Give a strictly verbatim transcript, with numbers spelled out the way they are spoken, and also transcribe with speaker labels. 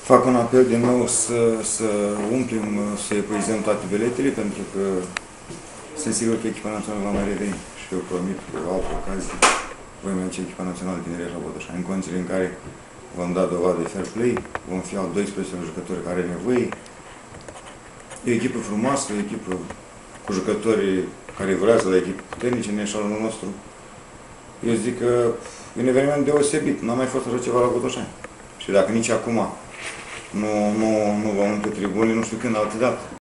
Speaker 1: Fac un apel din nou să, să umplem, să epuizăm toate biletele, pentru că sunt sigur că echipa națională va mai reveni și eu promit că o altă ocazie voi merge echipa națională Tineret la Botoșani, în condițiile în care vom da dovadă de fair play, vom fi al doisprezecelea jucători care are nevoie. E o echipă frumoasă, o echipă cu jucători care vrează la echipe puternice în eșalonul nostru. Eu zic că e un eveniment deosebit, n-a mai fost așa ceva la Botoșani. Și dacă nici acum nu, nu, nu vom umple tribunile, nu știu când altă dată.